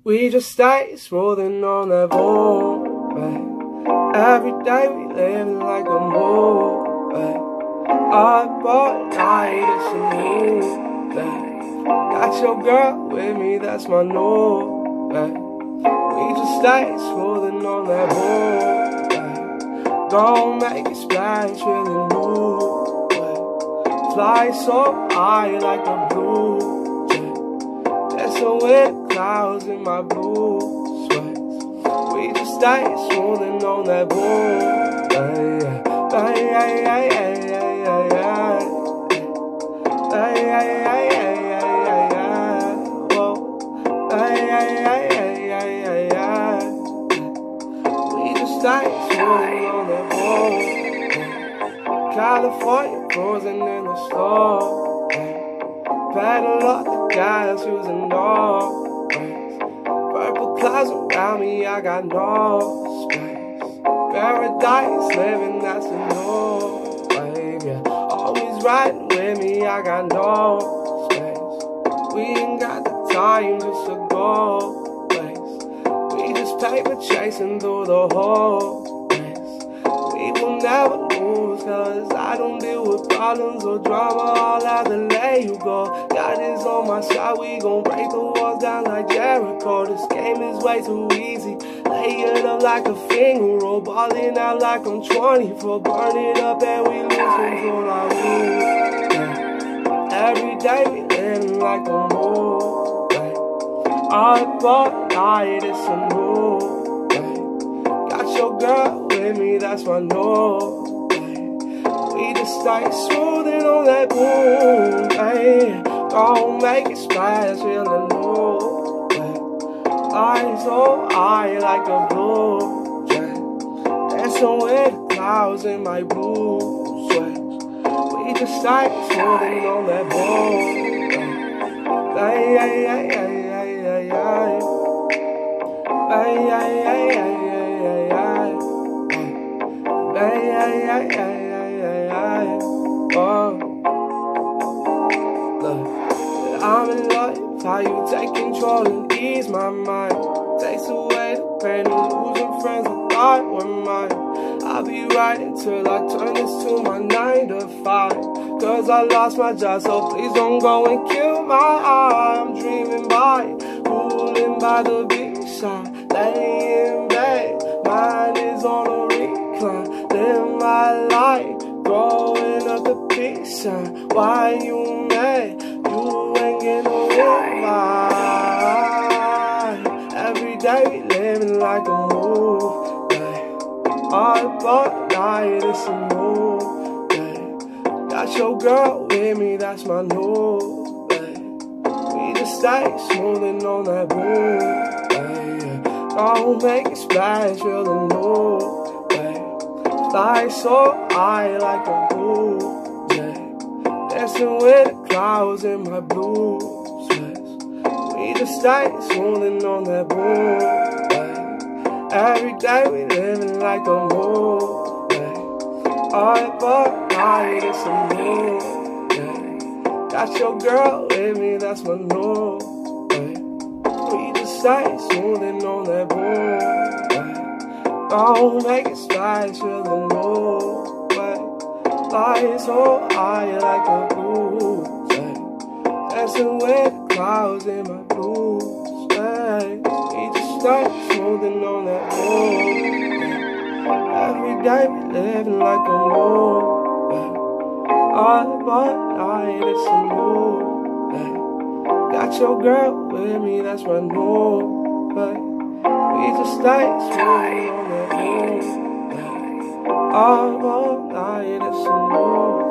We just stay smoothing on that boom. Every day we living like a move. Up all night, it's a move. Got your girl with me, that's my new. We just stay smoothing on that boom. Don't make it splash, really move. Fly so high like a blue. Dancing with clouds in my blue sweats. We just stay smoothing on that boom. We just stay smoothing on that boom. California cruising in the store. Pedal up the gas using all. Purple clouds around me, I got no space. Paradise living, that's a no wave, yeah. Always riding with me, I got no space. We ain't got the time just to go place. We just paper chasing through the whole place. We will never lose, cause I don't deal with problems or drama. I'll have to let you go. God is on my side, we gon' break the walls down like Jericho. This game is way too easy. Lay it up like a finger roll, ballin' out like I'm 24. Burn it up and we lose control like every day we living like a move. Up all night, it's a move. Got your girl with me, that's my no. We just stay smoothing on that boom. Don't make it splash, really low. Eyes so high like a blue. Dancing with the clouds in my blue sweats. We just stay smoothing on that boom. I'm in love, how you take control and ease my mind. Takes away the pain of losing friends I thought were mine. I'll be right until I turn this to my 9 to 5. Cause I lost my job, so please don't go and kill my eye. I'm dreaming by, cooling by the beach side. Laying in bed, mine is on a recline. Live my life, growing up the peace sign. Why you mad? You ain't getting no mine. Every day we living like a move. All all night it's a move. Got your girl with me, that's my new. We just stay smoothing on that boom. Don't make it splash, really low. Fly so high like a blue. Dancing with the clouds in my blue sweats. We just stay smoothing on that boom. Every day we living like a move. All but night it's a move. Got your girl with me, that's my new. We just stay smoothing on that boom. Don't make it splash, really low. Fly so high like a blue. Dancing with the clouds in my blue space. We just stay smoothing on that boom. Every day we living like a move. All but night it's a move. Got your girl with me, that's my new. We just stay smoothing on that move. All night it's a move.